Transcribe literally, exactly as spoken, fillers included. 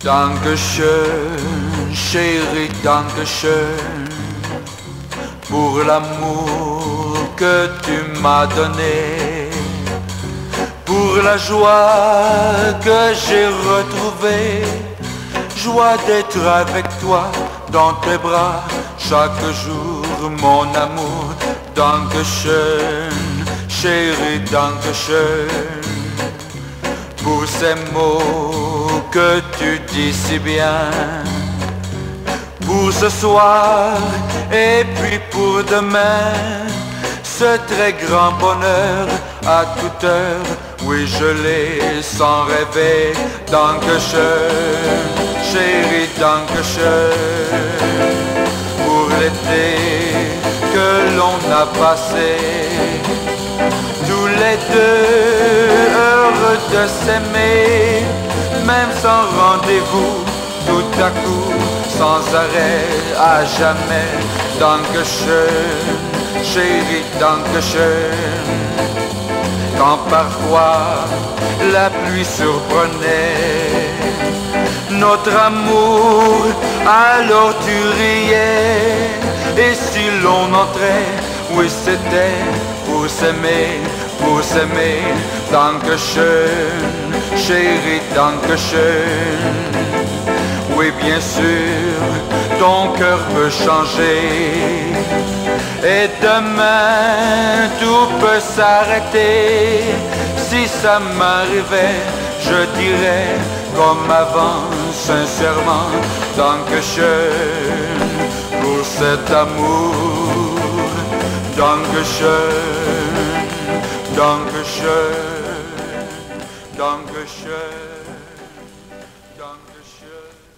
Dankeschön, chérie, Dankeschön, pour l'amour que tu m'as donné, pour la joie que j'ai retrouvée, joie d'être avec toi dans tes bras chaque jour, mon amour. Dankeschön, chérie, Dankeschön, pour ces mots que tu dis si bien, pour ce soir et puis pour demain, ce très grand bonheur à toute heure, oui je l'ai sans rêver. Dankeschön, chérie, Dankeschön, pour l'été que l'on a passé, tous les deux heureux de s'aimer, même sans rendez-vous, tout à coup, sans arrêt, à jamais. Dankeschön, chérie, Dankeschön, quand parfois la pluie surprenait notre amour, alors tu riais, et si l'on entrait, oui c'était pour s'aimer, pour s'aimer. Dankeschön, chérie, Dankeschön, oui bien sûr, ton cœur peut changer, et demain tout peut s'arrêter. Si ça m'arrivait, je dirais comme avant, sincèrement, Dankeschön, pour cet amour. Dankeschön, Dankeschön, Dankeschön, Dankeschön.